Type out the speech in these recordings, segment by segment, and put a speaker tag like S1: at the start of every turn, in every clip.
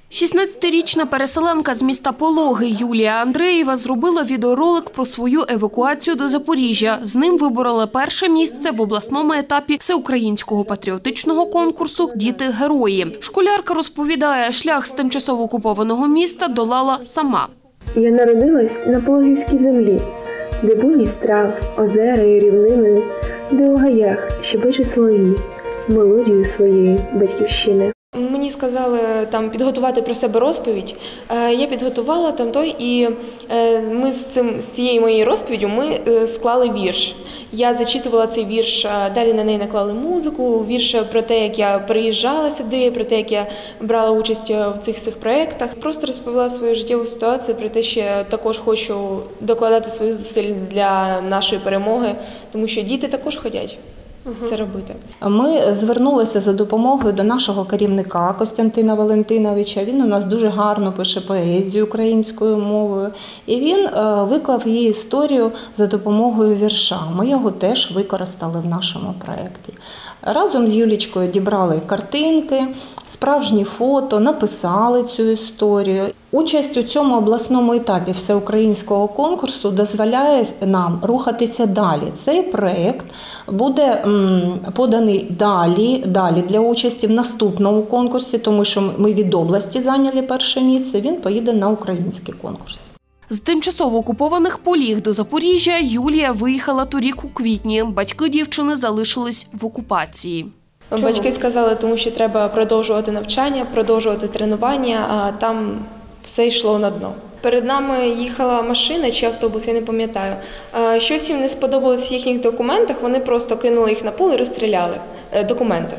S1: 16-річна переселенка з міста Пологи Юлія Андреєва зробила відеоролик про свою евакуацію до Запоріжжя. З ним вибороли перше місце в обласному етапі всеукраїнського патріотичного конкурсу «Діти-герої». Школярка розповідає, шлях з тимчасово окупованого міста долала сама.
S2: Я народилась на Пологівській землі, де буйність трав, озера і рівнини, де у гаях щебечуть солов'ї, мелодію своєї батьківщини.
S3: Мені сказали там підготувати про себе розповідь. Я підготувала і ми з цією моєю розповіддю ми склали вірш. Я зачитувала цей вірш, далі на неї наклали музику, вірш про те, як я приїжджала сюди, про те, як я брала участь в цих проєктах. Просто розповіла свою життєву ситуацію про те, що я також хочу докладати своїх зусиль для нашої перемоги, тому що діти також хочуть це робити.
S4: Ми звернулися за допомогою до нашого керівника Костянтина Валентиновича. Він у нас дуже гарно пише поезію українською мовою. І він виклав її історію за допомогою вірша. Ми його теж використали в нашому проєкті. Разом з Юлічкою дібрали картинки, справжні фото, написали цю історію. Участь у цьому обласному етапі всеукраїнського конкурсу дозволяє нам рухатися далі. Цей проєкт буде поданий далі для участі в наступному конкурсі, тому що ми від області зайняли перше місце, він поїде на український конкурс.
S1: З тимчасово окупованих Поліг до Запоріжжя Юлія виїхала торік у квітні. Батьки дівчини залишились в окупації.
S3: Чому? Батьки сказали, тому що треба продовжувати навчання, продовжувати тренування, а там все йшло на дно. Перед нами їхала машина чи автобус, я не пам'ятаю. Щось їм не сподобалось в їхніх документах, вони просто кинули їх на пол і розстріляли документи.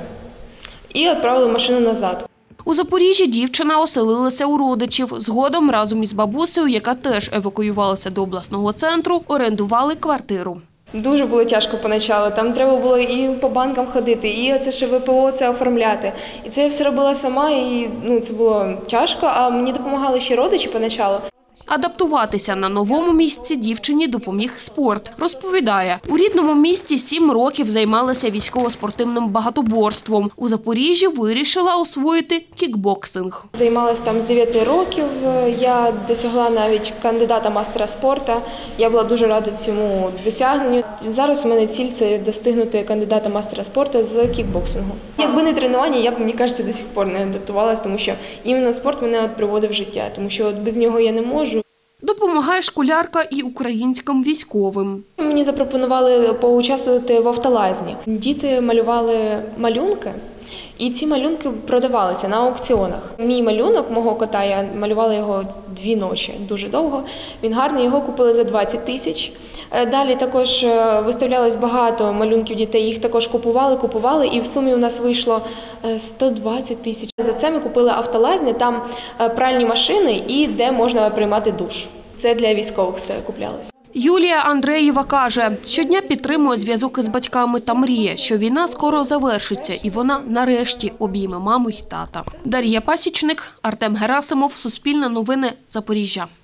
S3: І відправили машину назад.
S1: У Запоріжжі дівчина оселилася у родичів. Згодом разом із бабусею, яка теж евакуювалася до обласного центру, орендували квартиру.
S3: Дуже було тяжко поначалу. Там треба було і по банкам ходити, і оце ще ВПО це оформляти. І це я все робила сама, і це було тяжко, а мені допомагали ще родичі поначалу.
S1: Адаптуватися на новому місці дівчині допоміг спорт. Розповідає, у рідному місті 7 років займалася військово-спортивним багатоборством. У Запоріжжі вирішила освоїти кікбоксинг.
S3: Займалася там з 9 років, я досягла навіть кандидата мастера спорту. Я була дуже рада цьому досягненню. Зараз у мене ціль – це достигнути кандидата мастера спорту з кікбоксингу. Якби не тренування, я б, мені кажеться, до сих пор не адаптувалася, тому що іменно спорт мене приводив в життя, тому що без нього я не можу.
S1: Допомагає школярка і українським військовим.
S3: Мені запропонували поучаствувати в автолазні. Діти малювали малюнки, і ці малюнки продавалися на аукціонах. Мій малюнок, мого кота, я малювала його 2 ночі, дуже довго. Він гарний, його купили за 20 тисяч. Далі також виставлялось багато малюнків дітей, їх також купували, і в сумі у нас вийшло 120 тисяч. За це ми купили автолазні, там пральні машини і де можна приймати душ. Це для військових все куплялось.
S1: Юлія Андреєва каже, щодня підтримує зв'язок із батьками та мріє, що війна скоро завершиться і вона нарешті обійме маму й тата. Дар'я Пасічник, Артем Герасимов, Суспільне новини, Запоріжжя.